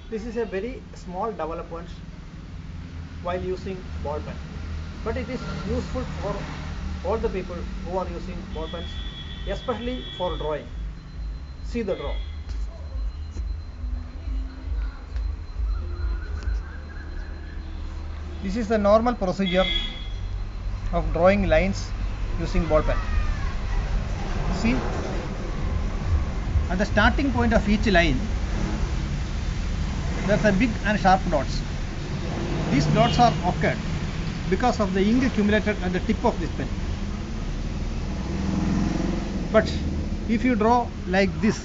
This is a very small development while using ball pen, but it is useful for all the people who are using ball pens, especially for drawing. See the draw. This is the normal procedure of drawing lines using ball pen. See, at the starting point of each line, there are big and sharp dots. These dots are occurred because of the ink accumulated at the tip of this pen. But if you draw like this,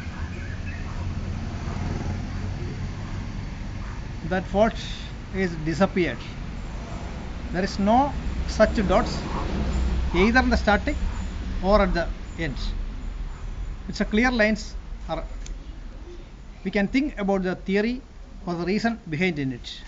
that fault is disappeared. There is no such dots either in the starting or at the end. It's a clear lines. Are, we can think about the theory or the reason behind in it.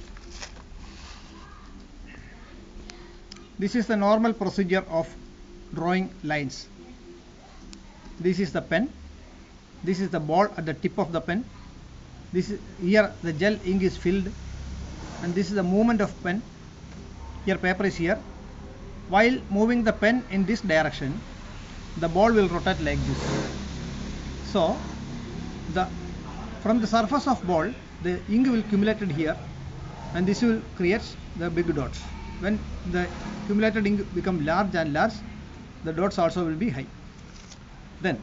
This is the normal procedure of drawing lines. This is the pen. This is the ball at the tip of the pen. This is here the gel ink is filled, and this is the movement of pen. Here paper is here. While moving the pen in this direction, the ball will rotate like this. So from the surface of ball, the ink will accumulated here, and this will create the big dots. When the accumulated ink become large and large, the dots also will be high. Then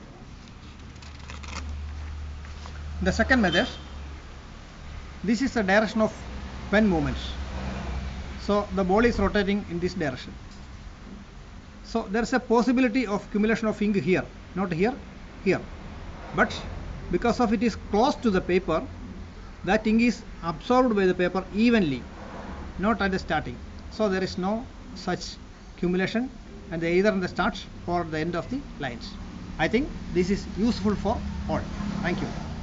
the second method, this is the direction of pen movements. So the ball is rotating in this direction. So there is a possibility of accumulation of ink here, not here, here. But because of it is close to the paper, that ink is absorbed by the paper evenly, not at the starting. So there is no such accumulation, and either in the start or the end of the lines. I think this is useful for all. Thank you.